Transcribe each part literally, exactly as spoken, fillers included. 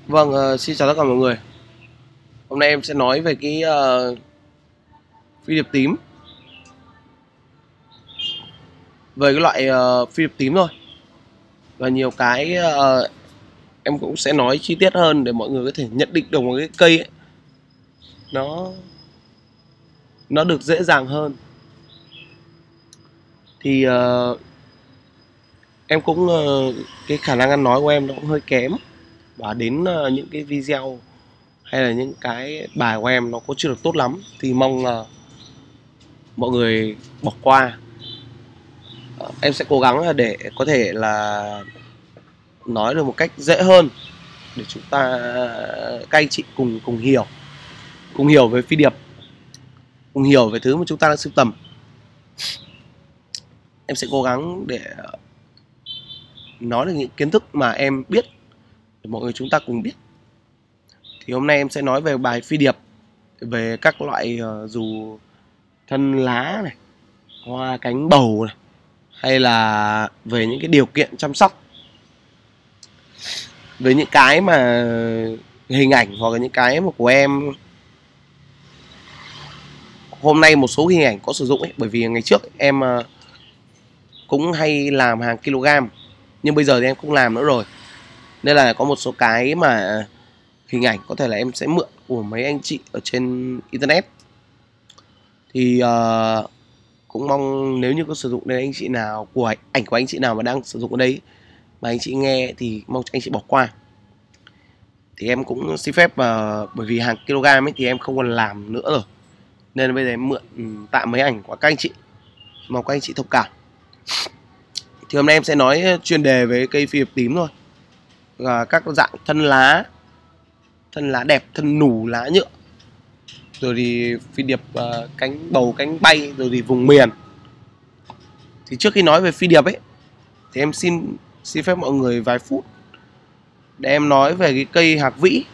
Vâng, ờ, xin chào tất cả mọi người. Hôm nay em sẽ nói về cái uh, phi điệp tím, về cái loại uh, phi điệp tím thôi. Và nhiều cái uh, em cũng sẽ nói chi tiết hơn để mọi người có thể nhận định được một cái cây ấy, nó nó được dễ dàng hơn. Thì uh, em cũng uh, cái khả năng ăn nói của em nó cũng hơi kém, và đến uh, những cái video hay là những cái bài của em nó cũng chưa được tốt lắm, thì mong là uh, mọi người bỏ qua. Uh, em sẽ cố gắng để có thể là nói được một cách dễ hơn để chúng ta các anh chị cùng cùng hiểu cùng hiểu về phi điệp, cùng hiểu về thứ mà chúng ta đang sưu tầm. Em sẽ cố gắng để nói được những kiến thức mà em biết để mọi người chúng ta cùng biết. Thì hôm nay em sẽ nói về bài phi điệp, về các loại uh, dù thân lá này, hoa cánh bầu này, hay là về những cái điều kiện chăm sóc, về những cái mà hình ảnh hoặc là những cái mà của em hôm nay một số hình ảnh có sử dụng ấy. Bởi vì ngày trước em uh, cũng hay làm hàng kg, nhưng bây giờ thì em không làm nữa rồi, nên là có một số cái mà hình ảnh có thể là em sẽ mượn của mấy anh chị ở trên internet. Thì uh, cũng mong nếu như có sử dụng đến anh chị nào, của ảnh của anh chị nào mà đang sử dụng ở đây mà anh chị nghe thì mong anh chị bỏ qua. Thì em cũng xin phép, uh, bởi vì hàng kg ấy thì em không còn làm nữa rồi, nên bây giờ em mượn um, tạm mấy ảnh của các anh chị, mong các anh chị thông cảm. Thì hôm nay em sẽ nói chuyên đề về cây phi điệp tím thôi, và các dạng thân lá, thân lá đẹp, thân nủ, lá nhựa, rồi thì phi điệp uh, cánh bầu, cánh bay, rồi thì vùng miền. Thì trước khi nói về phi điệp ấy thì em xin xin phép mọi người vài phút để em nói về cái cây hạc vĩ.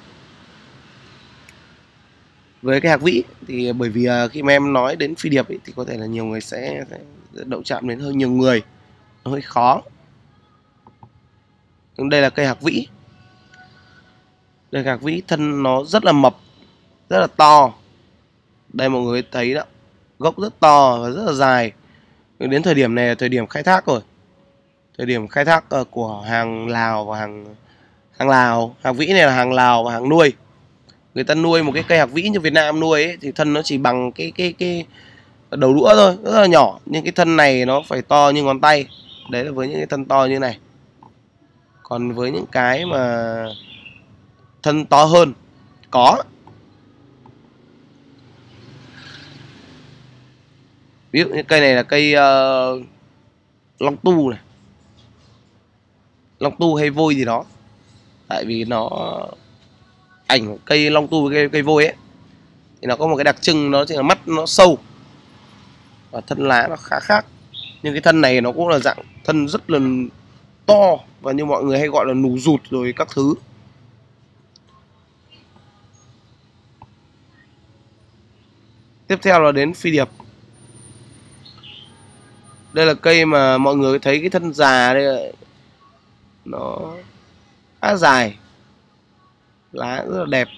Với cây hạc vĩ thì bởi vì uh, khi mà em nói đến phi điệp ấy, thì có thể là nhiều người sẽ, sẽ động chạm đến hơi nhiều người, nó hơi khó. Nhưng đây là cây hạc vĩ. Đây là hạc vĩ, thân nó rất là mập, rất là to. Đây mọi người thấy đó, gốc rất to và rất là dài. Đến thời điểm này là thời điểm khai thác rồi, thời điểm khai thác của hàng Lào và hàng hàng Lào. Hạc vĩ này là hàng Lào và hàng nuôi. Người ta nuôi một cái cây hạc vĩ như Việt Nam nuôi ấy, thì thân nó chỉ bằng cái cái cái đầu đũa thôi, rất là nhỏ. Nhưng cái thân này nó phải to như ngón tay. Đấy là với những cái thân to như này. Còn với những cái mà thân to hơn có, ví dụ như cây này là cây uh, long tu này, long tu hay vôi gì đó. Tại vì nó ảnh cây long tu với cây, cây vôi ấy thì nó có một cái đặc trưng, đó chính là mắt nó sâu và thân lá nó khá khác. Nhưng cái thân này nó cũng là dạng thân rất là to, và như mọi người hay gọi là nù rụt rồi các thứ. Tiếp theo là đến phi điệp. Đây là cây mà mọi người thấy cái thân già đây là nó khá dài, lá rất là đẹp.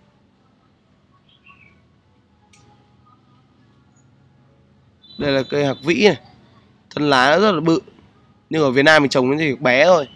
Đây là cây hạc vĩ này, thân lá nó rất là bự, nhưng ở Việt Nam mình trồng cái gì bé thôi,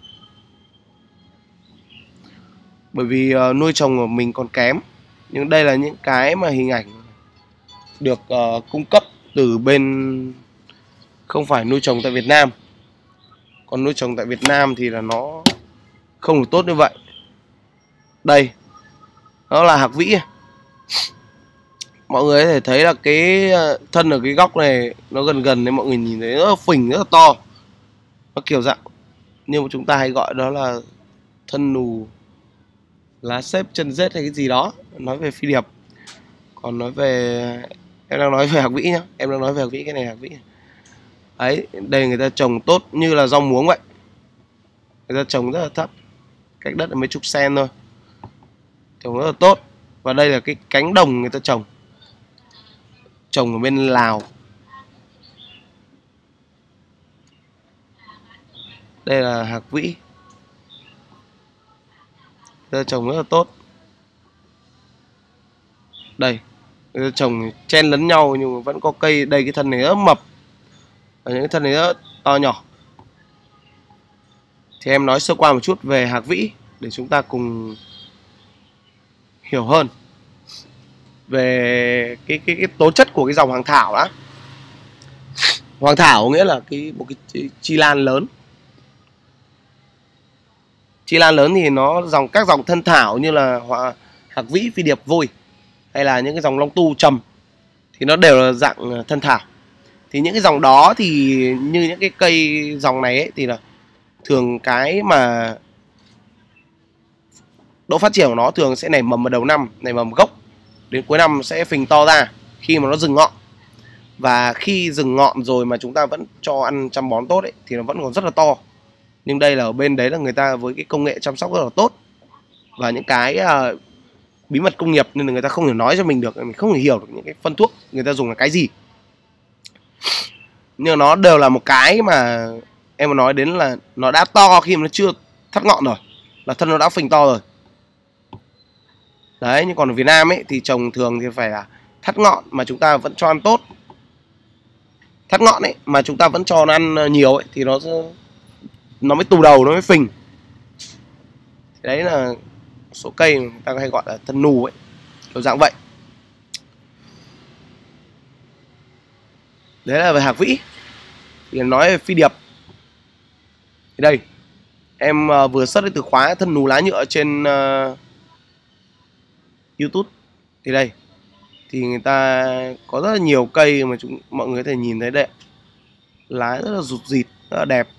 bởi vì uh, nuôi trồng của mình còn kém. Nhưng đây là những cái mà hình ảnh được uh, cung cấp từ bên không phải nuôi trồng tại Việt Nam. Còn nuôi trồng tại Việt Nam thì là nó không được tốt như vậy. Đây, nó là hạc vĩ. Mọi người có thể thấy là cái thân ở cái góc này nó gần gần đấy, mọi người nhìn thấy rất là phình, rất là to. Nó kiểu dạng nhưng mà chúng ta hay gọi đó là thân nù, lá xếp, chân rết hay cái gì đó, nói về phi điệp. Còn nói về, em đang nói về hạc vĩ nhá, em đang nói về hạc vĩ, cái này hạc vĩ. Đấy, đây người ta trồng tốt như là rau muống vậy. Người ta trồng rất là thấp, cách đất là mấy chục cm thôi, trồng rất là tốt. Và đây là cái cánh đồng người ta trồng, trồng ở bên Lào. Đây là hạc vĩ. Giờ trồng rất là tốt. Đây, giờ trồng chen lấn nhau nhưng mà vẫn có cây. Đây cái thân này rất mập, và những cái thân này rất to nhỏ. Thì em nói sơ qua một chút về hạc vĩ để chúng ta cùng hiểu hơn về cái cái, cái tố chất của cái dòng Hoàng Thảo đã. Hoàng Thảo nghĩa là cái một cái chi lan lớn. Chi lan lớn thì nó dòng các dòng thân thảo như là hạc vĩ, phi điệp, vôi hay là những cái dòng long tu, trầm thì nó đều là dạng thân thảo. Thì những cái dòng đó thì như những cái cây dòng này ấy, thì là thường cái mà độ phát triển của nó thường sẽ nảy mầm vào đầu năm, nảy mầm gốc, đến cuối năm sẽ phình to ra khi mà nó dừng ngọn. Và khi dừng ngọn rồi mà chúng ta vẫn cho ăn chăm bón tốt ấy, thì nó vẫn còn rất là to. Nhưng đây là ở bên đấy là người ta với cái công nghệ chăm sóc rất là tốt và những cái uh, bí mật công nghiệp nên là người ta không thể nói cho mình được, mình không thể hiểu được những cái phân thuốc người ta dùng là cái gì. Nhưng nó đều là một cái mà em mà nói đến là nó đã to khi mà nó chưa thắt ngọn rồi, là thân nó đã phình to rồi. Đấy, nhưng còn ở Việt Nam ấy thì trồng thường thì phải là thắt ngọn mà chúng ta vẫn cho ăn tốt. Thắt ngọn ấy mà chúng ta vẫn cho nó ăn nhiều ấy thì nó nó mới tù đầu, nó mới phình. Đấy là số cây người ta hay gọi là thân nù ấy, kiểu dạng vậy. Đấy là về hạc vĩ. Thì nói về phi điệp thì đây em uh, vừa search từ khóa thân nù lá nhựa trên uh, YouTube thì đây thì người ta có rất là nhiều cây mà chúng mọi người có thể nhìn thấy đấy, lá rất là rụt rịt, rất là đẹp.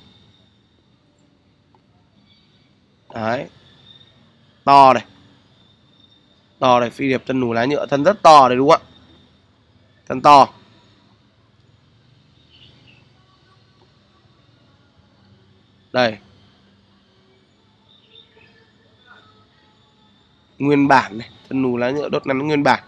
Đấy, to này, to này, phi điệp thân nù lá nhựa, thân rất to đấy đúng không ạ? Thân to. Đây, nguyên bản này, thân nù lá nhựa đốt ngắn nguyên bản,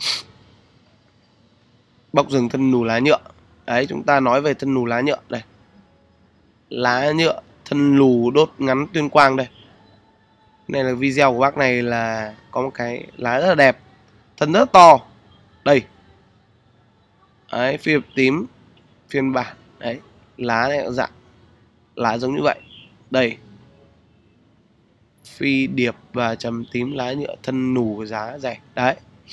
bóc rừng thân nù lá nhựa. Đấy, chúng ta nói về thân nù lá nhựa đây, lá nhựa thân nù đốt ngắn Tuyên Quang đây. Này là video của bác này là có một cái lá rất là đẹp, thân rất to. Đây, đấy, phi điệp tím phiên bản đấy, lá này dạng lá giống như vậy. Đây, phi điệp và trầm tím lá nhựa thân nù giá dày. Đấy,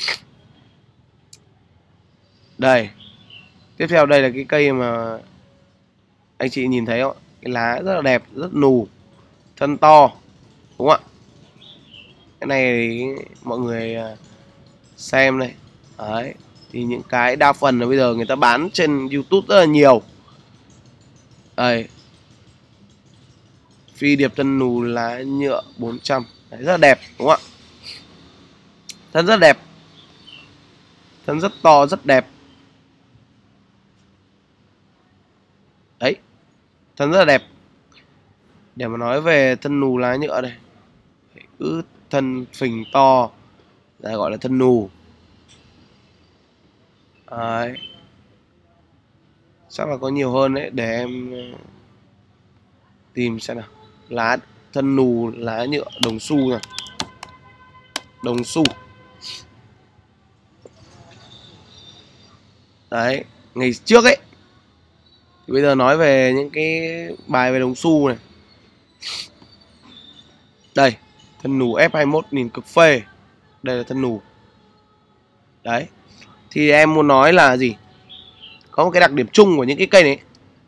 đây tiếp theo đây là cái cây mà anh chị nhìn thấy không, cái lá rất là đẹp, rất nù, thân to đúng không ạ? Cái này mọi người xem này. Đấy, thì những cái đa phần là bây giờ người ta bán trên YouTube rất là nhiều. Đây, phi điệp thân nù lá nhựa bốn trăm. Đấy, rất là đẹp đúng không ạ? Thân rất đẹp, thân rất to, rất đẹp. Đấy, thân rất là đẹp. Để mà nói về thân nù lá nhựa đây, cứ thân phình to là gọi là thân nù. Đấy, chắc là có nhiều hơn đấy, để em tìm xem nào. Lá thân nù lá nhựa đồng xu này, đồng xu. Đấy, ngày trước ấy thì bây giờ nói về những cái bài về đồng xu này. Đây, thân nù F hai mươi mốt nhìn cực phê. Đây là thân nù. Đấy, thì em muốn nói là gì, có một cái đặc điểm chung của những cái cây này.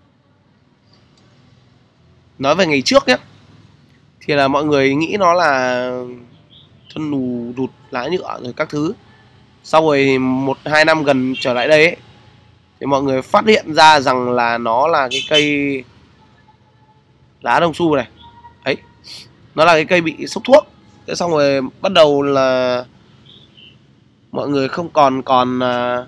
Nói về ngày trước nhé, thì là mọi người nghĩ nó là thân nù rụt lá nhựa rồi các thứ. Sau rồi một hai năm gần trở lại đây ấy, thì mọi người phát hiện ra rằng là nó là cái cây lá đồng xu này. Đấy, nó là cái cây bị sốc thuốc. Thế xong rồi bắt đầu là mọi người không còn còn uh,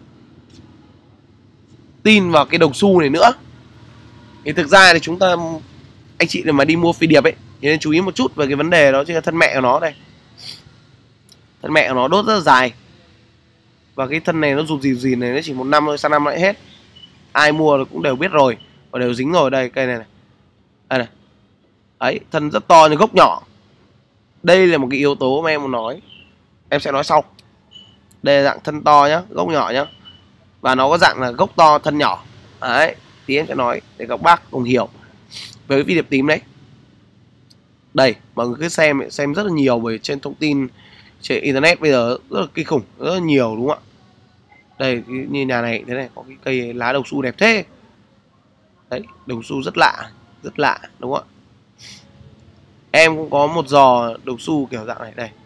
tin vào cái đồng xu này nữa. Thì thực ra thì chúng ta, anh chị mà đi mua phi điệp ấy, thì nên chú ý một chút về cái vấn đề đó, chứ là thân mẹ của nó đây. Thân mẹ của nó đốt rất là dài. Và cái thân này nó rụt rì rì này, nó chỉ một năm thôi, sang năm lại hết. Ai mua cũng đều biết rồi, và đều dính rồi. Đây, cây này này. Đây này. Đấy, thân rất to nhưng gốc nhỏ. Đây là một cái yếu tố mà em muốn nói, em sẽ nói sau. Đây là dạng thân to nhá, gốc nhỏ nhá, và nó có dạng là gốc to thân nhỏ. Đấy, tí em sẽ nói để các bác cùng hiểu về cái phi điệp tím đấy. Đây, mọi người cứ xem xem rất là nhiều, bởi trên thông tin trên internet bây giờ rất là kinh khủng, rất là nhiều đúng không ạ? Đây, như nhà này thế này, có cái cây lá đồng xu đẹp thế. Đấy, đồng xu rất lạ, rất lạ đúng không ạ? Em cũng có một giò đồng xu kiểu dạng này đây.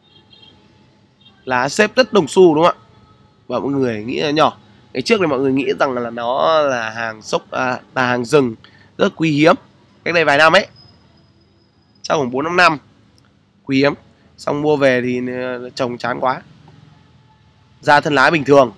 Lá xếp rất đồng xu đúng không ạ? Và mọi người nghĩ là nhỏ. Ngày trước thì mọi người nghĩ rằng là nó là hàng sốc, à, là hàng rừng rất quý hiếm. Cách đây vài năm ấy, chắc khoảng bốn năm năm, quý hiếm. Xong mua về thì trồng chán quá, ra thân lá bình thường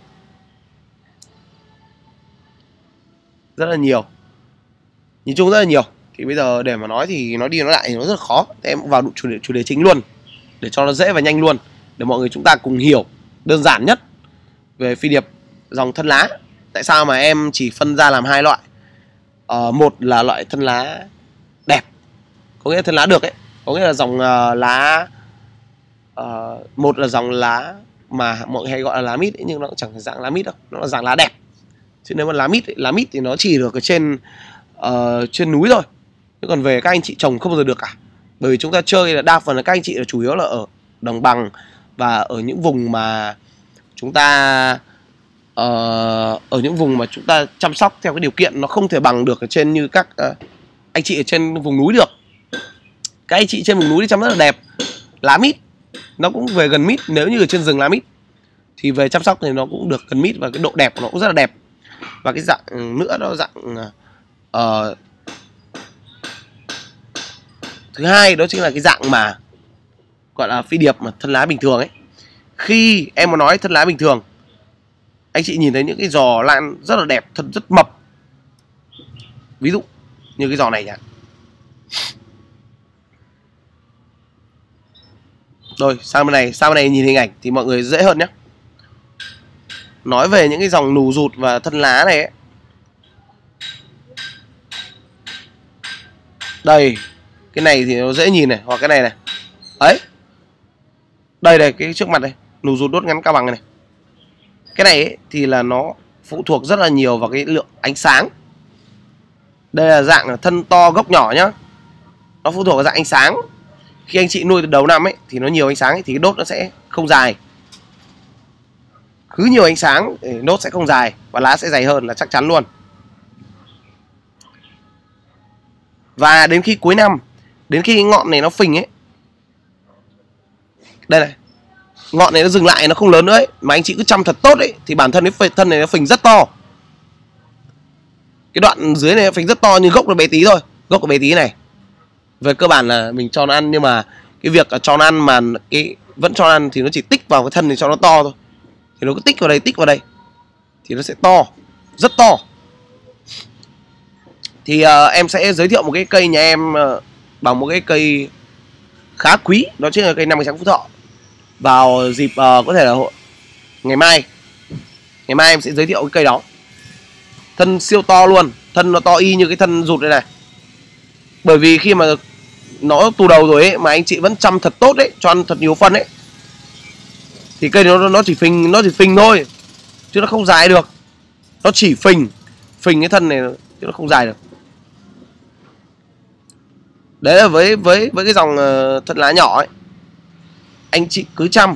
rất là nhiều, nhìn chung rất là nhiều. Thì bây giờ để mà nói thì nó đi nó lại thì nó rất là khó. Thế em vào chủ đề, chủ đề chính luôn để cho nó dễ và nhanh luôn, để mọi người chúng ta cùng hiểu đơn giản nhất về phi điệp dòng thân lá. Tại sao mà em chỉ phân ra làm hai loại? Ờ, một là loại thân lá đẹp, có nghĩa là thân lá được ấy, có nghĩa là dòng uh, lá uh, một là dòng lá mà mọi người hay gọi là lá mít ấy, nhưng nó cũng chẳng phải dạng lá mít đâu, nó là dạng lá đẹp. Chứ nếu mà lá mít ấy, lá mít thì nó chỉ được ở trên uh, trên núi thôi, chứ còn về các anh chị trồng không bao giờ được cả. Bởi vì chúng ta chơi là đa phần là các anh chị là chủ yếu là ở đồng bằng và ở những vùng mà chúng ta uh, ở những vùng mà chúng ta chăm sóc theo cái điều kiện nó không thể bằng được ở trên như các uh, anh chị ở trên vùng núi được. Các anh chị trên vùng núi thì chăm rất là đẹp. Lá mít nó cũng về gần mít, nếu như ở trên rừng lá mít thì về chăm sóc thì nó cũng được gần mít và cái độ đẹp của nó cũng rất là đẹp. Và cái dạng nữa đó dạng uh, thứ hai đó chính là cái dạng mà gọi là phi điệp mà thân lá bình thường ấy. Khi em muốn nói thân lá bình thường, anh chị nhìn thấy những cái giò lan rất là đẹp, thân rất mập, ví dụ như cái giò này nhá. Rồi sang bên này, sang bên này nhìn hình ảnh thì mọi người dễ hơn nhé. Nói về những cái dòng nù rụt và thân lá này ấy. Đây, cái này thì nó dễ nhìn này, hoặc cái này này. Ấy. Đây này, cái trước mặt này, nù rụt đốt ngắn cao bằng này. Cái này ấy, thì là nó phụ thuộc rất là nhiều vào cái lượng ánh sáng. Đây là dạng thân to gốc nhỏ nhá. Nó phụ thuộc vào dạng ánh sáng. Khi anh chị nuôi từ đầu năm ấy thì nó nhiều ánh sáng ấy, thì cái đốt nó sẽ không dài. Cứ nhiều ánh sáng thì đốt sẽ không dài và lá sẽ dày hơn là chắc chắn luôn. Và đến khi cuối năm, đến khi ngọn này nó phình ấy, đây này, ngọn này nó dừng lại, nó không lớn nữa ấy, mà anh chị cứ chăm thật tốt ấy, thì bản thân cái thân này nó phình rất to. Cái đoạn dưới này nó phình rất to, nhưng gốc nó bé tí thôi. Gốc nó bé tí này. Về cơ bản là mình cho nó ăn, nhưng mà cái việc cho nó ăn mà cái vẫn cho nó ăn thì nó chỉ tích vào cái thân này cho nó to thôi. Thì nó cứ tích vào đây, tích vào đây thì nó sẽ to, rất to. Thì uh, em sẽ giới thiệu một cái cây nhà em uh, bằng một cái cây khá quý, đó chính là cây năm ánh sáng Phú Thọ. Vào dịp uh, có thể là ngày mai, ngày mai em sẽ giới thiệu cái cây đó. Thân siêu to luôn, thân nó to y như cái thân rụt đây này. Bởi vì khi mà nó tù đầu rồi ấy, mà anh chị vẫn chăm thật tốt ấy, cho ăn thật nhiều phân ấy, thì cây nó nó chỉ phình, nó chỉ phình thôi, chứ nó không dài được. Nó chỉ phình, phình cái thân này chứ nó không dài được. Đấy là với với với cái dòng uh, thân lá nhỏ ấy, anh chị cứ chăm,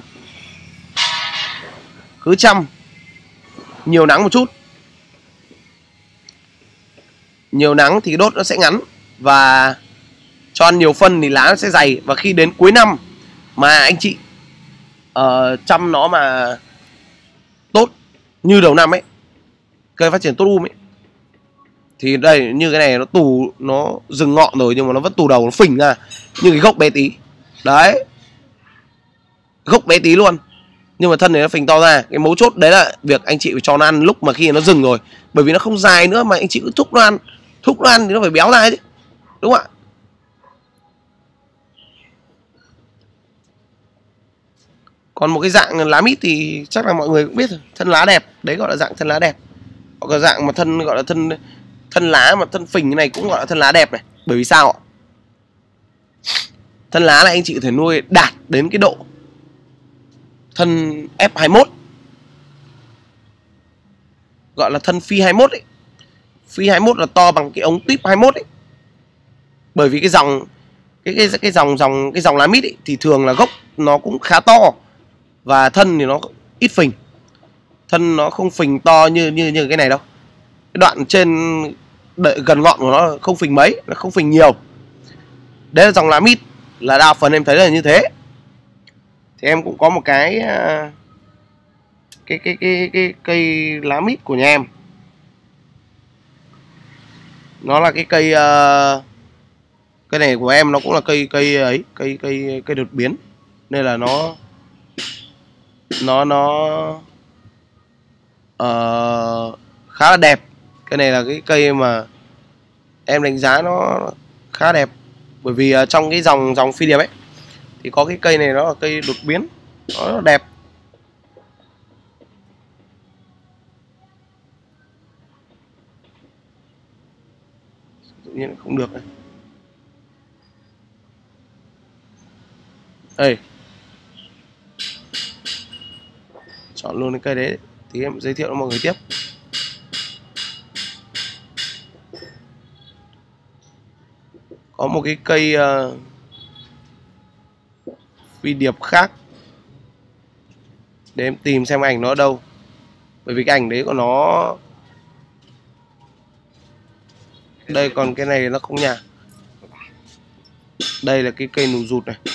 cứ chăm nhiều nắng một chút, nhiều nắng thì cái đốt nó sẽ ngắn và cho ăn nhiều phân thì lá nó sẽ dày. Và khi đến cuối năm mà anh chị uh, chăm nó mà tốt như đầu năm ấy, cây phát triển tốt um ấy, thì đây như cái này nó tù, nó dừng ngọn rồi nhưng mà nó vẫn tù đầu, nó phình ra như cái gốc bé tí. Đấy, gốc bé tí luôn, nhưng mà thân này nó phình to ra. Cái mấu chốt đấy là việc anh chị phải cho nó ăn lúc mà khi nó dừng rồi, bởi vì nó không dài nữa mà anh chị cứ thúc nó ăn, thúc nó ăn thì nó phải béo ra chứ, đúng không ạ? Còn một cái dạng lá mít thì chắc là mọi người cũng biết rồi, thân lá đẹp, đấy gọi là dạng thân lá đẹp. Hoặc là dạng mà thân gọi là thân thân lá mà thân phình cái này cũng gọi là thân lá đẹp này. Bởi vì sao ạ? Thân lá này anh chị có thể nuôi đạt đến cái độ thân F hai mươi mốt, gọi là thân phi hai mươi mốt ấy. Phi hai mươi mốt là to bằng cái ống tuyếp hai mươi mốt ấy. Bởi vì cái dòng cái cái cái dòng dòng cái dòng lá mít ấy, thì thường là gốc nó cũng khá to và thân thì nó ít phình. Thân nó không phình to như như như cái này đâu. Cái đoạn trên đợi, gần ngọn của nó không phình mấy, nó không phình nhiều. Đấy là dòng lá mít, là đa phần em thấy là như thế. Thì em cũng có một cái cái cái cái cái cây lá mít của nhà em. Nó là cái cây uh, cây này của em nó cũng là cây cây ấy, cây cây cây đột biến, nên là nó nó nó uh, khá là đẹp. Cái này là cái cây mà em đánh giá nó khá đẹp, bởi vì uh, trong cái dòng dòng phi điệp ấy thì có cái cây này nó là cây đột biến, nó rất là đẹp. Tự nhiên không được này. Đây, chọn luôn cái cây đấy thì em giới thiệu cho mọi người tiếp. Có một cái cây uh, phi điệp khác, để em tìm xem ảnh nó ở đâu, bởi vì cái ảnh đấy của nó đây, còn cái này nó không nhà. Đây là cái cây nụ rụt này,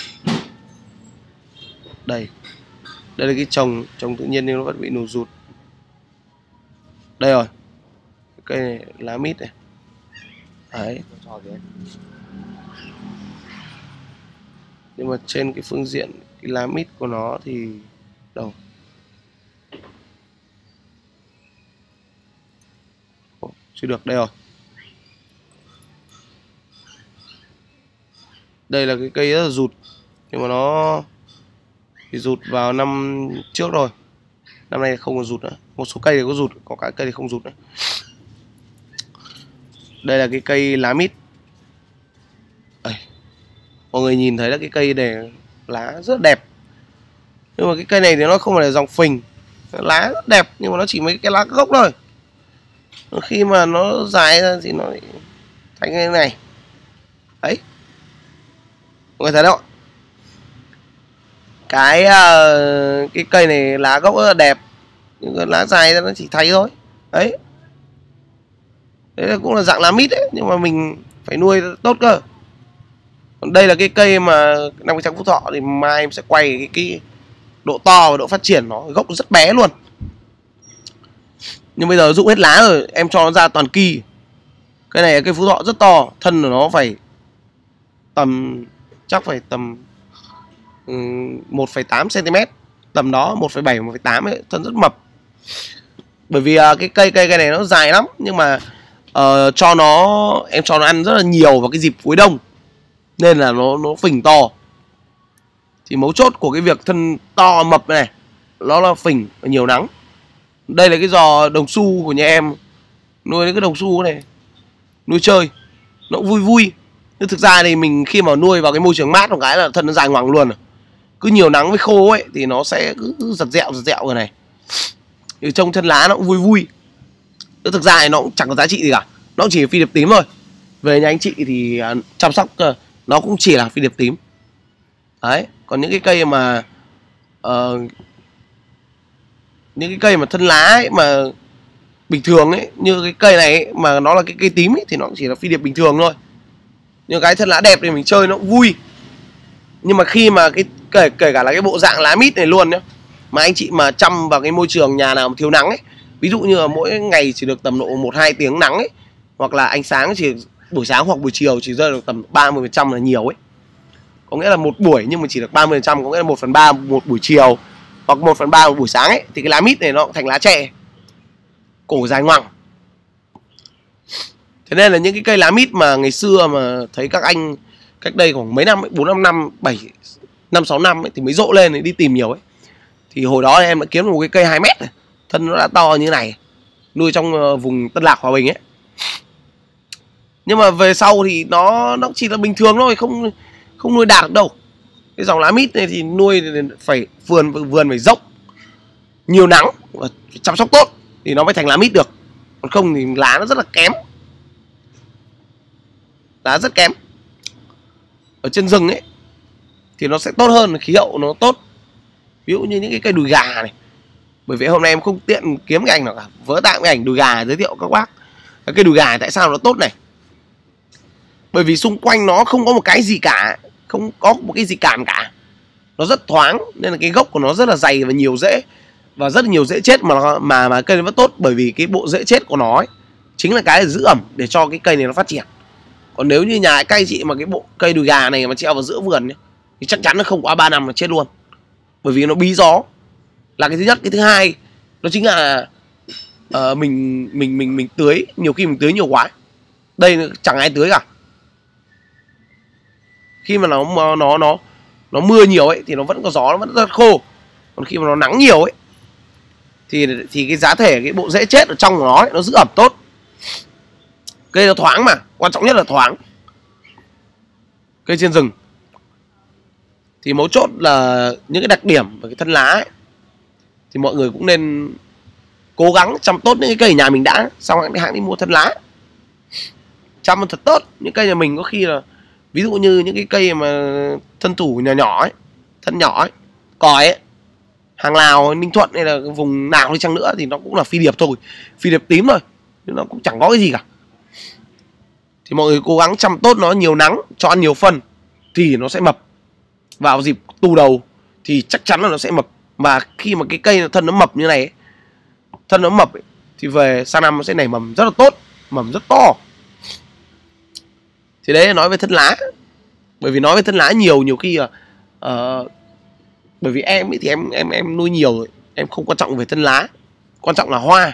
đây đây là cái trồng trồng tự nhiên nhưng nó vẫn bị nụ rụt. Đây rồi, cái cây này lá mít này đấy. Nhưng mà trên cái phương diện cái lá mít của nó thì đâu, ồ, chưa được. Đây rồi, đây là cái cây rất là rụt, nhưng mà nó thì rụt vào năm trước rồi, năm nay không còn rụt nữa. Một số cây thì có rụt, có cái cây thì không rụt nữa. Đây là cái cây lá mít. Đây, mọi người nhìn thấy là cái cây này lá rất đẹp, nhưng mà cái cây này thì nó không phải là dòng phình, lá rất đẹp nhưng mà nó chỉ mấy cái lá gốc thôi. Khi mà nó dài ra thì nó thành cái này đấy, mọi người thấy đâu. Cái uh, cái cây này lá gốc rất là đẹp, nhưng mà lá dài ra nó chỉ thấy thôi đấy. Đấy là cũng là dạng lá mít đấy, nhưng mà mình phải nuôi tốt cơ. Còn đây là cái cây mà năm cái trắng Phú Thọ, thì mai em sẽ quay cái, cái độ to và độ phát triển nó, gốc rất bé luôn. Nhưng bây giờ rụng hết lá rồi, em cho nó ra toàn kỳ. Cái này cây Phú Thọ rất to, thân của nó phải tầm chắc phải tầm một phẩy tám xăng ti mét, tầm đó một phẩy bảy, một phẩy tám ấy, thân rất mập. Bởi vì uh, cái cây cây cây này nó dài lắm, nhưng mà uh, cho nó em cho nó ăn rất là nhiều vào cái dịp cuối đông, nên là nó nó phình to. Thì mấu chốt của cái việc thân to mập này nó là phình và nhiều nắng. Đây là cái giò đồng xu của nhà em, nuôi cái đồng xu này nuôi chơi nó cũng vui vui. Nhưng thực ra thì mình khi mà nuôi vào cái môi trường mát một cái là thân nó dài ngoằng luôn. Cứ nhiều nắng với khô ấy thì nó sẽ cứ giật dẹo giật dẹo rồi này. Thì trông thân lá nó cũng vui vui. Nhưng thực ra thì nó cũng chẳng có giá trị gì cả, nó chỉ là phi điệp tím thôi. Về nhà anh chị thì chăm sóc nó cũng chỉ là phi điệp tím đấy. Còn những cái cây mà uh, những cái cây mà thân lá ấy, mà bình thường ấy, như cái cây này ấy, mà nó là cái cây tím ấy, thì nó cũng chỉ là phi điệp bình thường thôi. Nhưng cái thân lá đẹp thì mình chơi nó cũng vui. Nhưng mà khi mà cái kể, kể cả là cái bộ dạng lá mít này luôn nhá, mà anh chị mà chăm vào cái môi trường nhà nào mà thiếu nắng ấy, ví dụ như là mỗi ngày chỉ được tầm độ một hai tiếng nắng ấy, hoặc là ánh sáng chỉ buổi sáng hoặc buổi chiều chỉ rơi được tầm ba mươi phần trăm là nhiều ấy. Có nghĩa là một buổi nhưng mà chỉ được ba mươi phần trăm, có nghĩa là một phần ba một buổi chiều hoặc một phần ba một buổi sáng ấy, thì cái lá mít này nó cũng thành lá chè, cổ dài ngoằng. Thế nên là những cái cây lá mít mà ngày xưa mà thấy các anh cách đây khoảng mấy năm ấy, bốn năm năm, bảy năm sáu năm ấy, thì mới rộ lên ấy, đi tìm nhiều ấy. Thì hồi đó em đã kiếm được một cái cây hai mét này, thân nó đã to như này, nuôi trong vùng Tân Lạc, Hòa Bình ấy. Nhưng mà về sau thì nó nó chỉ là bình thường thôi, không không nuôi đạt được đâu. Cái dòng lá mít này thì nuôi thì phải vườn vườn phải rộng, nhiều nắng và chăm sóc tốt thì nó mới thành lá mít được. Còn không thì lá nó rất là kém, lá rất kém. Ở trên rừng ấy thì nó sẽ tốt hơn, khí hậu nó tốt. Ví dụ như những cái cây đùi gà này, bởi vì hôm nay em không tiện kiếm cái ảnh nào cả, vớ tạm cái ảnh đùi gà giới thiệu các bác. Cái cây đùi gà tại sao nó tốt này? Bởi vì xung quanh nó không có một cái gì cả, không có một cái gì cản cả, nó rất thoáng nên là cái gốc của nó rất là dày và nhiều rễ, và rất là nhiều rễ chết mà nó, mà mà cây nó vẫn tốt, bởi vì cái bộ rễ chết của nó ấy, chính là cái giữ ẩm để cho cái cây này nó phát triển. Còn nếu như nhà các anh chị mà cái bộ cây đùi gà này mà treo vào giữa vườn ấy, thì chắc chắn nó không quá ba năm là chết luôn, bởi vì nó bí gió là cái thứ nhất. Cái thứ hai đó chính là uh, mình mình mình mình tưới, nhiều khi mình tưới nhiều quá, đây chẳng ai tưới cả. Khi mà nó nó nó nó mưa nhiều ấy thì nó vẫn có gió, nó vẫn rất khô. Còn khi mà nó nắng nhiều ấy thì thì cái giá thể, cái bộ rễ chết ở trong của nó ấy, nó giữ ẩm tốt. Cây nó thoáng mà, quan trọng nhất là thoáng. Cây trên rừng thì mấu chốt là những cái đặc điểm và cái thân lá ấy, thì mọi người cũng nên cố gắng chăm tốt những cái cây nhà mình đã, xong hãng đi hãng đi mua thân lá, chăm nó thật tốt. Những cây nhà mình có khi là ví dụ như những cái cây mà thân thủ nhỏ nhỏ ấy, thân nhỏ ấy, còi ấy, hàng Lào, Ninh Thuận hay là vùng nào đi chăng nữa thì nó cũng là phi điệp thôi, phi điệp tím thôi, nhưng nó cũng chẳng có cái gì cả. Thì mọi người cố gắng chăm tốt nó, nhiều nắng, cho ăn nhiều phân thì nó sẽ mập. Vào dịp tù đầu thì chắc chắn là nó sẽ mập. Và khi mà cái cây thân nó mập như này ấy, thân nó mập ấy, thì về sang năm nó sẽ nảy mầm rất là tốt, mầm rất to. Thì đấy là nói về thân lá. Bởi vì nói về thân lá nhiều, nhiều khi là uh, bởi vì em ấy thì em em em nuôi nhiều rồi, em không quan trọng về thân lá, quan trọng là hoa.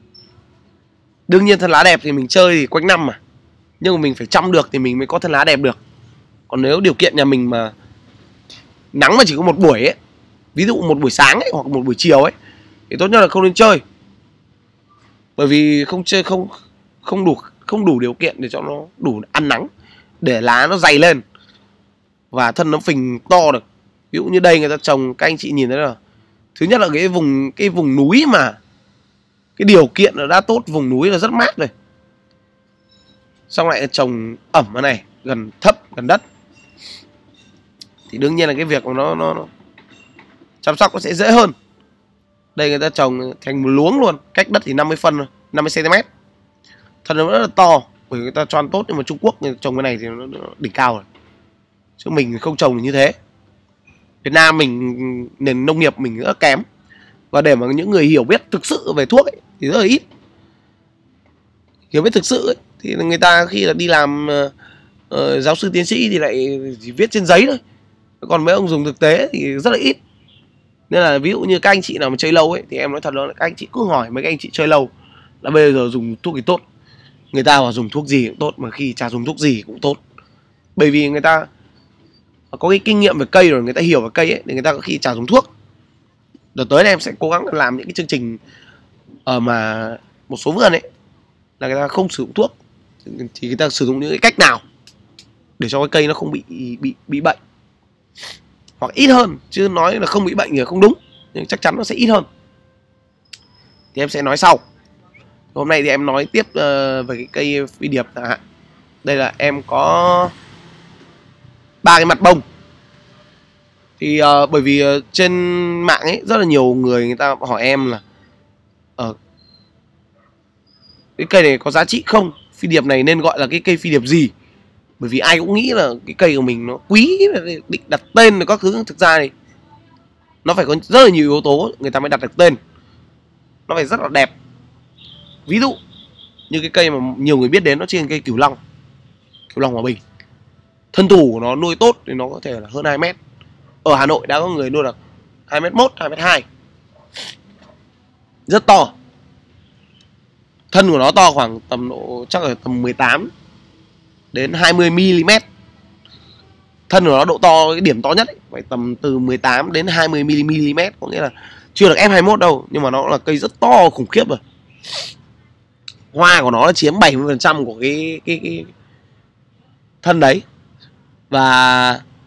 Đương nhiên thân lá đẹp thì mình chơi thì quanh năm mà, nhưng mà mình phải chăm được thì mình mới có thân lá đẹp được. Còn nếu điều kiện nhà mình mà nắng mà chỉ có một buổi ấy, ví dụ một buổi sáng ấy, hoặc một buổi chiều ấy, thì tốt nhất là không nên chơi. Bởi vì không chơi không không đủ không đủ điều kiện để cho nó đủ ăn nắng, để lá nó dày lên và thân nó phình to được. Ví dụ như đây người ta trồng, các anh chị nhìn thấy là thứ nhất là cái vùng cái vùng núi mà cái điều kiện nó đã tốt, vùng núi là rất mát rồi, xong lại trồng ẩm ở này, gần thấp gần đất, thì đương nhiên là cái việc của nó, nó, nó chăm sóc nó sẽ dễ hơn. Đây người ta trồng thành một luống luôn, cách đất thì năm mươi phân thôi, năm mươi xăng ti mét, thân nó rất là to, bởi người ta cho ăn tốt. Nhưng mà Trung Quốc người ta trồng cái này thì nó, nó đỉnh cao rồi, chứ mình không trồng như thế. Việt Nam mình nền nông nghiệp mình rất là kém, và để mà những người hiểu biết thực sự về thuốc ấy, thì rất là ít. Hiểu biết thực sự ấy, thì người ta khi là đi làm uh, giáo sư tiến sĩ thì lại chỉ viết trên giấy thôi, còn mấy ông dùng thực tế thì rất là ít. Nên là ví dụ như các anh chị nào mà chơi lâu ấy, thì em nói thật là các anh chị cứ hỏi mấy các anh chị chơi lâu là bây giờ dùng thuốc gì tốt. Người ta bảo dùng thuốc gì cũng tốt, mà khi chả dùng thuốc gì cũng tốt. Bởi vì người ta có cái kinh nghiệm về cây rồi, người ta hiểu về cây ấy, thì người ta có khi chả dùng thuốc. Đợt tới này em sẽ cố gắng làm những cái chương trình ở mà một số vườn ấy là người ta không sử dụng thuốc, thì người ta sử dụng những cái cách nào để cho cái cây nó không bị bị bị bệnh, hoặc ít hơn. Chứ nói là không bị bệnh thì không đúng, nhưng chắc chắn nó sẽ ít hơn. Thì em sẽ nói sau. Hôm nay thì em nói tiếp uh, về cái cây phi điệp. À, đây là em có ba cái mặt bông. Thì uh, bởi vì uh, trên mạng ấy rất là nhiều người người ta hỏi em là uh, cái cây này có giá trị không, phi điệp này nên gọi là cái cây phi điệp gì. Bởi vì ai cũng nghĩ là cái cây của mình nó quý, định đặt tên rồi các thứ. Thực ra thì nó phải có rất là nhiều yếu tố người ta mới đặt được tên. Nó phải rất là đẹp. Ví dụ như cái cây mà nhiều người biết đến, nó trên cây Cửu Long, Cửu Long Hòa Bình. Thân thủ của nó nuôi tốt thì nó có thể là hơn hai mét. Ở Hà Nội đã có người nuôi được hai mét một, hai mét hai, rất to. Thân của nó to khoảng tầm độ chắc là tầm mười tám đến hai mươi mi li mét. Thân của nó độ to, cái điểm to nhất ấy, phải tầm từ mười tám đến hai mươi mi li mét, có nghĩa là chưa được F hai mươi mốt đâu, nhưng mà nó là cây rất to khủng khiếp rồi. Hoa của nó là chiếm bảy mươi phần trăm của cái, cái, cái thân đấy. Và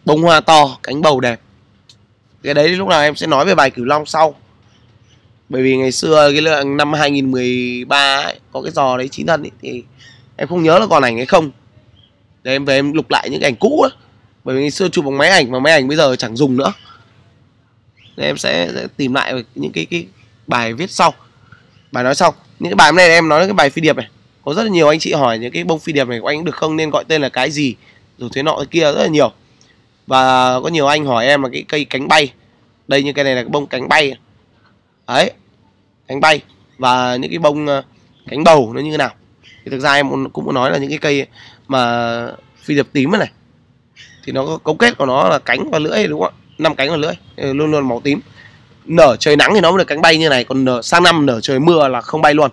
Bông hoa to, cánh bầu đẹp. Cái đấy lúc nào em sẽ nói về bài Cửu Long sau. Bởi vì ngày xưa cái lượng năm hai nghìn mười ba ấy, có cái giò đấy chín thân ấy, thì em không nhớ là còn ảnh hay không. Để em về em lục lại những cái ảnh cũ đó. Bởi vì ngày xưa chụp bằng máy ảnh mà máy ảnh bây giờ chẳng dùng nữa. Nên em sẽ, sẽ tìm lại những cái, cái bài viết sau, bài nói sau. Những cái bài hôm nay em nói cái bài phi điệp này, có rất là nhiều anh chị hỏi những cái bông phi điệp này của anh được không, nên gọi tên là cái gì, rồi thế nọ thế kia rất là nhiều. Và có nhiều anh hỏi em là cái cây cánh bay. Đây, như cái này là cái bông cánh bay. Đấy, cánh bay. Và những cái bông cánh bầu nó như thế nào. Thì thực ra em cũng muốn nói là những cái cây mà phi điệp tím này, thì nó có cấu kết của nó là cánh và lưỡi, đúng không ạ? Năm cánh và lưỡi luôn luôn màu tím. Nở trời nắng thì nó mới được cánh bay như này, còn nở, sang năm nở trời mưa là không bay luôn.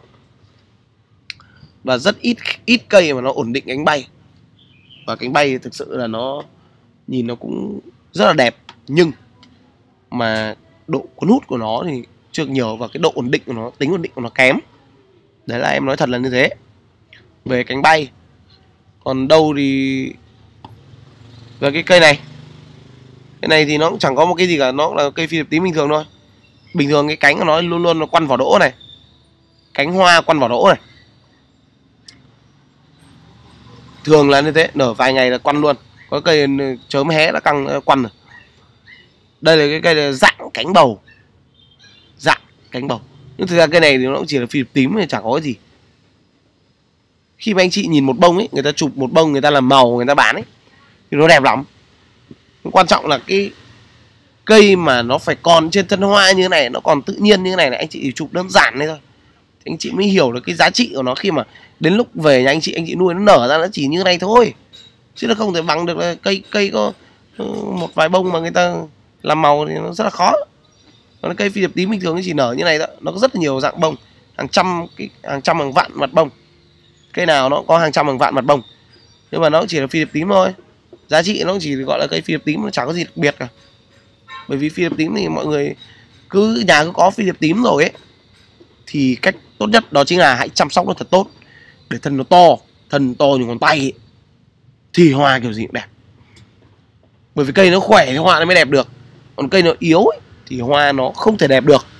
Và rất ít ít cây mà nó ổn định cánh bay. Và cánh bay thực sự là nó nhìn nó cũng rất là đẹp, nhưng mà độ cuốn hút của nó thì chưa nhiều, và cái độ ổn định của nó, tính ổn định của nó kém. Đấy là em nói thật là như thế về cánh bay. Còn đâu thì về cái cây này, cái này thì nó cũng chẳng có một cái gì cả, nó là cây phi điệp tím bình thường thôi. Bình thường cái cánh của nó luôn luôn nó quăn vào đỗ này, cánh hoa quăn vào đỗ này, thường là như thế, nở vài ngày là quăn luôn. Có cây chớm hé đã căng quăn rồi. Đây là cái cây là dạng cánh bầu, dạng cánh bầu. Nhưng thực ra cây này thì nó cũng chỉ là phi điệp tím thì chẳng có cái gì. Khi mà anh chị nhìn một bông ấy, người ta chụp một bông, người ta làm màu, người ta bán ấy, thì nó đẹp lắm. Quan trọng là cái cây mà nó phải còn trên thân hoa như thế này, nó còn tự nhiên như thế này, này anh chị chụp đơn giản đấy thôi, thì anh chị mới hiểu được cái giá trị của nó. Khi mà đến lúc về nhà anh chị, anh chị nuôi nó nở ra nó chỉ như thế này thôi, chứ nó không thể bằng được là cây cây có một vài bông mà người ta làm màu thì nó rất là khó. Còn cây phi điệp tím bình thường nó chỉ nở như này đó, nó có rất là nhiều dạng bông, hàng trăm cái hàng trăm hàng vạn mặt bông. Cây nào nó có hàng trăm hàng vạn mặt bông, nhưng mà nó chỉ là phi điệp tím thôi. Giá trị nó chỉ gọi là cây phi điệp tím, nó chẳng có gì đặc biệt cả. Bởi vì phi điệp tím thì mọi người cứ nhà cứ có phi điệp tím rồi ấy, thì cách tốt nhất đó chính là hãy chăm sóc nó thật tốt, để thân nó to, thân to như ngón tay ấy, thì hoa kiểu gì cũng đẹp. Bởi vì cây nó khỏe thì hoa nó mới đẹp được. Còn cây nó yếu ấy, thì hoa nó không thể đẹp được.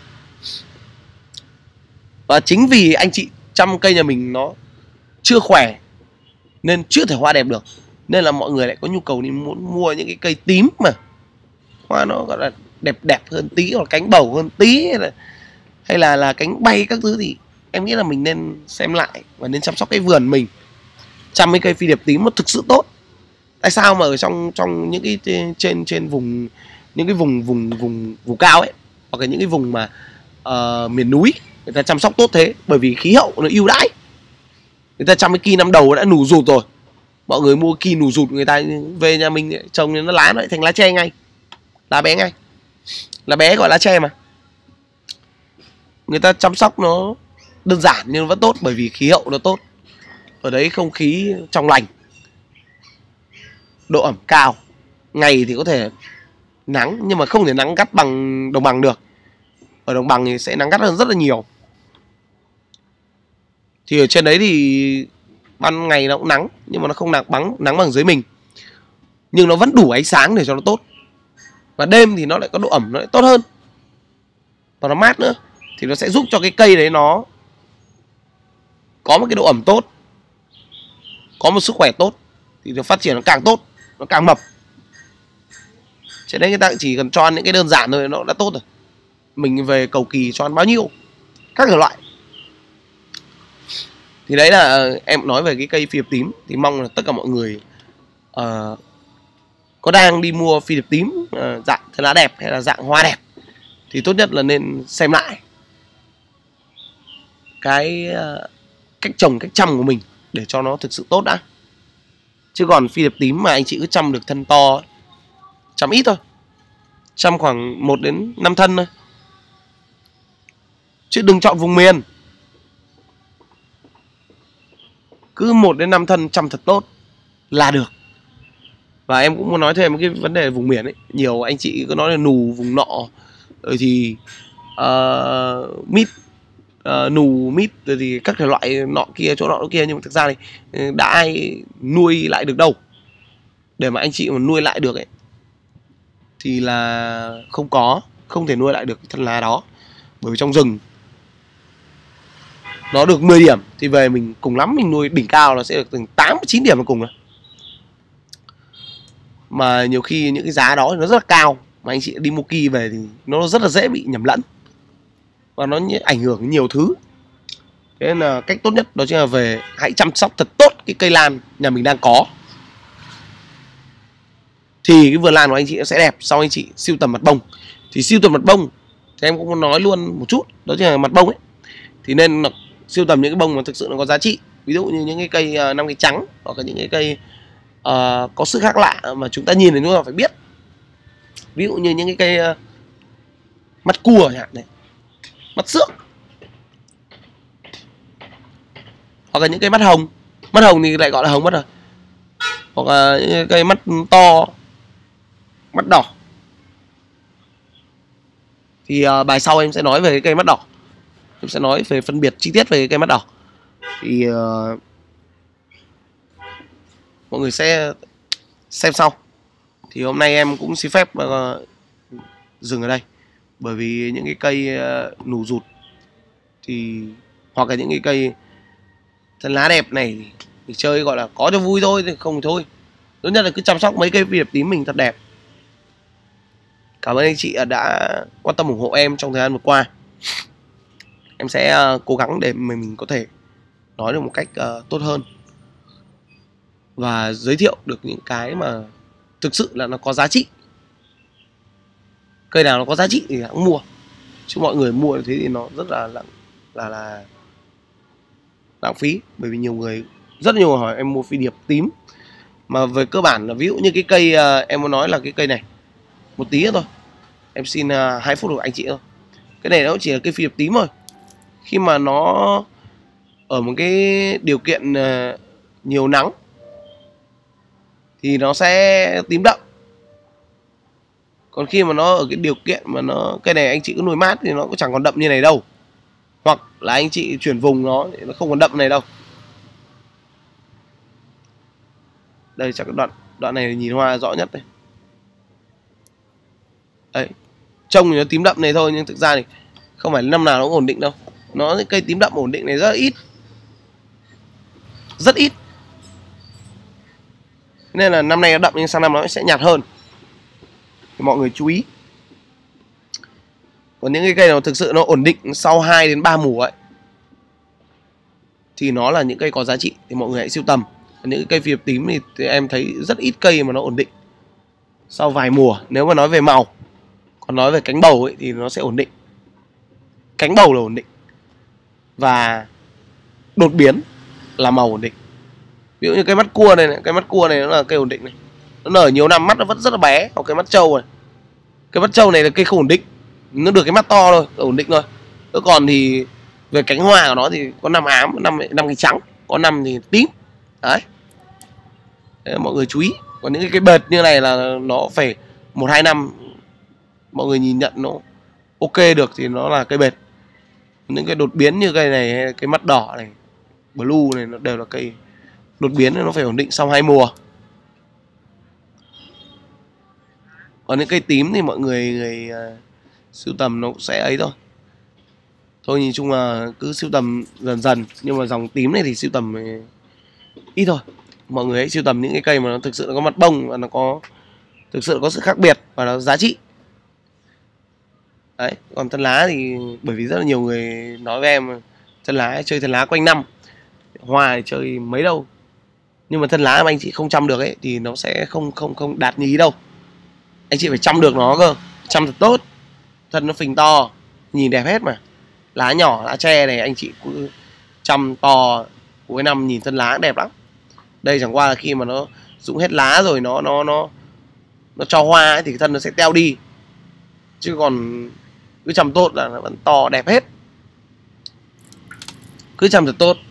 Và chính vì anh chị chăm cây nhà mình nó chưa khỏe nên chưa thể hoa đẹp được, nên là mọi người lại có nhu cầu đi muốn mua những cái cây tím mà hoa nó gọi là đẹp đẹp hơn tí, hoặc cánh bầu hơn tí, hay là hay là, là cánh bay các thứ. Thì em nghĩ là mình nên xem lại và nên chăm sóc cái vườn mình. Chăm cái cây phi điệp tím nó thực sự tốt. Tại sao mà ở trong trong những cái trên trên vùng, những cái vùng vùng vùng vùng cao ấy, hoặc là những cái vùng mà uh, miền núi, người ta chăm sóc tốt thế? Bởi vì khí hậu nó ưu đãi. Người ta chăm cái kỳ năm đầu đã nù rụt rồi, mọi người mua kỳ nù rụt, người ta về nhà mình trồng nó lá nó lại thành lá tre ngay, lá bé ngay, lá bé gọi lá tre mà. Người ta chăm sóc nó đơn giản nhưng vẫn tốt, bởi vì khí hậu nó tốt. Ở đấy không khí trong lành, độ ẩm cao, ngày thì có thể nắng nhưng mà không thể nắng gắt bằng đồng bằng được. Ở đồng bằng thì sẽ nắng gắt hơn rất là nhiều. Thì ở trên đấy thì ban ngày nó cũng nắng, nhưng mà nó không nắng bắn nắng bằng dưới mình, nhưng nó vẫn đủ ánh sáng để cho nó tốt. Và đêm thì nó lại có độ ẩm nó lại tốt hơn, và nó mát nữa, thì nó sẽ giúp cho cái cây đấy nó có một cái độ ẩm tốt, có một sức khỏe tốt, thì nó phát triển nó càng tốt, nó càng mập. Cho nên người ta chỉ cần cho ăn những cái đơn giản thôi nó đã tốt rồi. Mình về cầu kỳ cho ăn bao nhiêu các thể loại. Thì đấy là em nói về cái cây phi điệp tím. Thì mong là tất cả mọi người uh, có đang đi mua phi điệp tím uh, dạng thân lá đẹp hay là dạng hoa đẹp, thì tốt nhất là nên xem lại cái uh, cách trồng, cách chăm của mình để cho nó thực sự tốt đã. Chứ còn phi điệp tím mà anh chị cứ chăm được thân to, chăm ít thôi, chăm khoảng một đến năm thân thôi, chứ đừng chọn vùng miền. Cứ một đến năm thân chăm thật tốt là được. Và em cũng muốn nói thêm cái vấn đề vùng miền ấy. Nhiều anh chị cứ nói là nù vùng nọ, rồi thì uh, mít, uh, nù mít, rồi thì các thể loại nọ kia, chỗ nọ chỗ kia. Nhưng mà thực ra thì đã ai nuôi lại được đâu. Để mà anh chị mà nuôi lại được ấy, thì là không có, không thể nuôi lại được cái thân lá đó. Bởi vì trong rừng nó được mười điểm thì về mình cùng lắm mình nuôi đỉnh cao nó sẽ được từng tám chín điểm là cùng. Mà nhiều khi những cái giá đó thì nó rất là cao, mà anh chị đi mua kỳ về thì nó rất là dễ bị nhầm lẫn và nó ảnh hưởng đến nhiều thứ. Thế nên là cách tốt nhất đó chính là về hãy chăm sóc thật tốt cái cây lan nhà mình đang có, thì cái vườn lan của anh chị sẽ đẹp. Sau anh chị sưu tầm mặt bông, thì sưu tầm mặt bông thì em cũng muốn nói luôn một chút, đó chính là mặt bông ấy thì nên là sưu tầm những cái bông mà thực sự nó có giá trị. Ví dụ như những cái cây uh, năm cây trắng, hoặc là những cái cây uh, có sức khác lạ mà chúng ta nhìn thì chúng ta phải biết. Ví dụ như những cái cây uh, mắt cua chẳng hạn này, mắt xước, hoặc là những cây mắt hồng. Mắt hồng thì lại gọi là hồng mất rồi. Hoặc là những cái cây mắt to, mắt đỏ. Thì uh, bài sau em sẽ nói về cái cây mắt đỏ, em sẽ nói về phân biệt chi tiết về cái cây mắt đỏ. Thì uh, mọi người sẽ xem sau. Thì hôm nay em cũng xin phép uh, dừng ở đây, bởi vì những cái cây uh, nù rụt thì hoặc là những cái cây thân lá đẹp này thì chơi gọi là có cho vui thôi, thì không thì thôi. Tốt nhất là cứ chăm sóc mấy cây phi điệp tím mình thật đẹp. Cảm ơn anh chị đã quan tâm ủng hộ em trong thời gian vừa qua. Em sẽ uh, cố gắng để mình, mình có thể nói được một cách uh, tốt hơn và giới thiệu được những cái mà thực sự là nó có giá trị. Cây nào nó có giá trị thì hãng mua, chứ mọi người mua thế thì nó rất là là là, là lãng phí. Bởi vì nhiều người, rất nhiều người hỏi em mua phi điệp tím, mà về cơ bản là ví dụ như cái cây uh, em muốn nói là cái cây này một tí nữa thôi, em xin uh, hai phút của anh chị thôi. Cái này nó chỉ là cây phi điệp tím thôi. Khi mà nó ở một cái điều kiện uh, nhiều nắng thì nó sẽ tím đậm. Còn khi mà nó ở cái điều kiện mà nó cây này anh chị cứ nuôi mát thì nó cũng chẳng còn đậm như này đâu. Hoặc là anh chị chuyển vùng nó thì nó không còn đậm này đâu. Đây chắc cái đoạn đoạn này nhìn hoa rõ nhất đây. Đấy. Trông thì nó tím đậm này thôi, nhưng thực ra thì không phải năm nào nó cũng ổn định đâu. Nó cây tím đậm ổn định này rất ít. Rất ít. Nên là năm nay nó đậm nhưng sang năm nó sẽ nhạt hơn. Thì mọi người chú ý. Còn những cái cây nào thực sự nó ổn định sau hai đến ba mùa ấy thì nó là những cây có giá trị, thì mọi người hãy sưu tầm. Còn những cái cây phi điệp tím thì, thì em thấy rất ít cây mà nó ổn định sau vài mùa. Nếu mà nói về màu, còn nói về cánh bầu ấy thì nó sẽ ổn định. Cánh bầu là ổn định và đột biến là màu ổn định. Ví dụ như cây mắt cua này, này cây mắt cua này nó là cây ổn định này, nó nở nhiều năm mắt nó vẫn rất là bé. Hoặc cây mắt trâu này, cây mắt trâu này là cây không ổn định, nó được cái mắt to thôi, ổn định thôi. Thế còn thì về cánh hoa của nó thì có năm ám, năm năm cái trắng, có năm thì tím. Đấy. Đấy, mọi người chú ý. Còn những cái cây bệt như này là nó phải một hai năm mọi người nhìn nhận nó ok được thì nó là cây bệt. Những cái đột biến như cây này hay cái mắt đỏ này, blue này, nó đều là cây đột biến, nó phải ổn định sau hai mùa. Còn những cây tím thì mọi người, người uh, sưu tầm nó cũng sẽ ấy thôi. Thôi nhìn chung là cứ sưu tầm dần dần. Nhưng mà dòng tím này thì sưu tầm ít thôi. Mọi người hãy sưu tầm những cái cây mà nó thực sự nó có mặt bông và nó có thực sự có sự khác biệt và nó giá trị. Đấy, còn thân lá thì bởi vì rất là nhiều người nói với em thân lá chơi thân lá quanh năm, hoa thì chơi mấy đâu. Nhưng mà thân lá mà anh chị không chăm được ấy thì nó sẽ không không không đạt như ý đâu. Anh chị phải chăm được nó cơ, chăm thật tốt. Thân nó phình to, nhìn đẹp hết mà. Lá nhỏ, lá tre này anh chị cứ chăm to, cuối năm nhìn thân lá đẹp lắm. Đây chẳng qua là khi mà nó rụng hết lá rồi nó nó nó nó cho hoa ấy, thì thân nó sẽ teo đi. Chứ còn cứ chăm tốt là nó vẫn to đẹp hết. Cứ chăm thật tốt.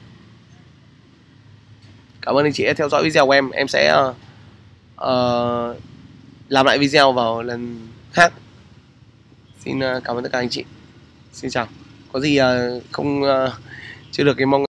Cảm ơn anh chị đã theo dõi video của em. Em sẽ uh, uh, làm lại video vào lần khác. Xin uh, cảm ơn tất cả anh chị. Xin chào. Có gì uh, không uh, chưa được cái mong